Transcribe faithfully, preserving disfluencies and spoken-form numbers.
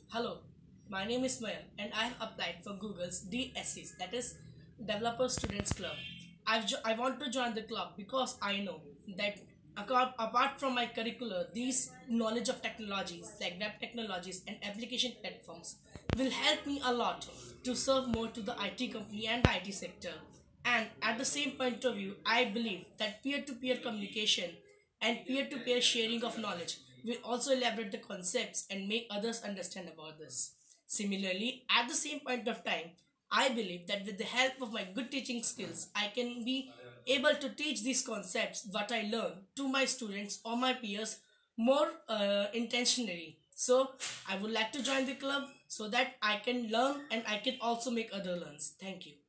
Hello, my name is Mayan and I have applied for Google's D S Es, that is Developer Students Club. I've jo- I want to join the club because I know that aco- apart from my curricular, these knowledge of technologies like web technologies and application platforms will help me a lot to serve more to the I T company and the I T sector. And at the same point of view, I believe that peer-to-peer communication and peer-to-peer sharing of knowledge will also elaborate the concepts and make others understand about this. Similarly, at the same point of time, I believe that with the help of my good teaching skills, I can be able to teach these concepts what I learn to my students or my peers more uh, intentionally. So I would like to join the club so that I can learn and I can also make other learns. Thank you.